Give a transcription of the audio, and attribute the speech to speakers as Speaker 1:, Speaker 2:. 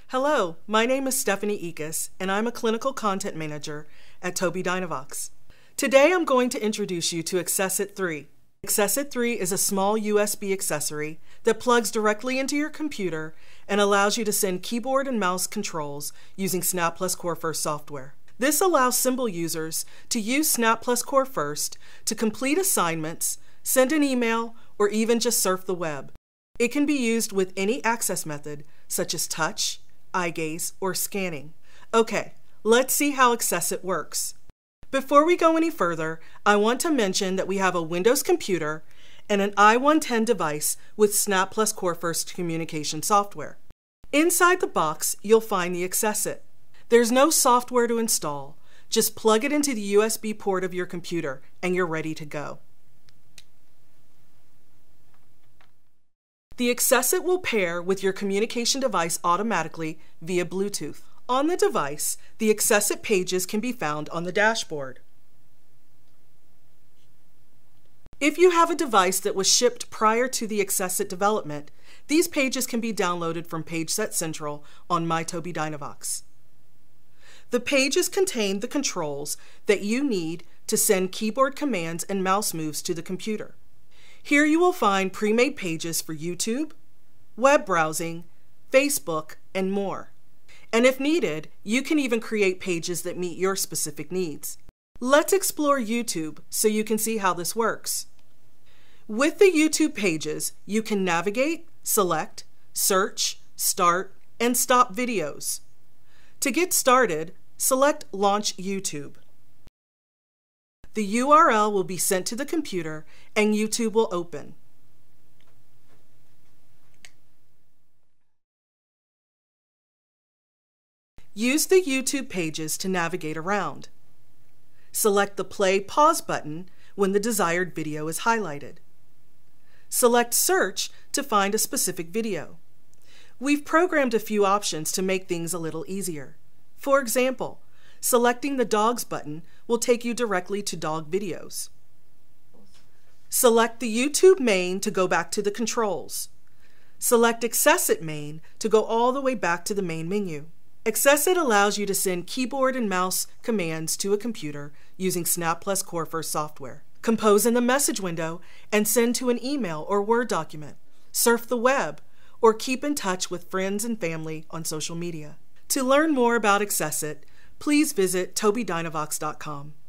Speaker 1: Hello, my name is Stephanie Ekus, and I'm a Clinical Content Manager at Tobii Dynavox. Today I'm going to introduce you to AccessIT 3. AccessIT 3 is a small USB accessory that plugs directly into your computer and allows you to send keyboard and mouse controls using Snap Plus Core First software. This allows Symbol users to use Snap Plus Core First to complete assignments, send an email, or even just surf the web. It can be used with any access method, such as touch, eye gaze, or scanning. Okay, let's see how AccessIT works. Before we go any further, I want to mention that we have a Windows computer and an i110 device with Snap Plus Core First communication software. Inside the box, you'll find the AccessIT. There's no software to install. Just plug it into the USB port of your computer and you're ready to go. The AccessIT will pair with your communication device automatically via Bluetooth. On the device, the AccessIT pages can be found on the dashboard. If you have a device that was shipped prior to the AccessIT development, these pages can be downloaded from PageSet Central on my Tobii Dynavox. The pages contain the controls that you need to send keyboard commands and mouse moves to the computer. Here you will find pre-made pages for YouTube, web browsing, Facebook, and more. And if needed, you can even create pages that meet your specific needs. Let's explore YouTube so you can see how this works. With the YouTube pages, you can navigate, select, search, start, and stop videos. To get started, select Launch YouTube. The URL will be sent to the computer and YouTube will open. Use the YouTube pages to navigate around. Select the Play/Pause button when the desired video is highlighted. Select Search to find a specific video. We've programmed a few options to make things a little easier. For example, selecting the Dogs button will take you directly to dog videos. Select the YouTube main to go back to the controls. Select AccessIT main to go all the way back to the main menu. AccessIT allows you to send keyboard and mouse commands to a computer using Snap Plus Core First software. Compose in the message window and send to an email or Word document. Surf the web, or keep in touch with friends and family on social media. To learn more about AccessIT, please visit TobiiDynavox.com.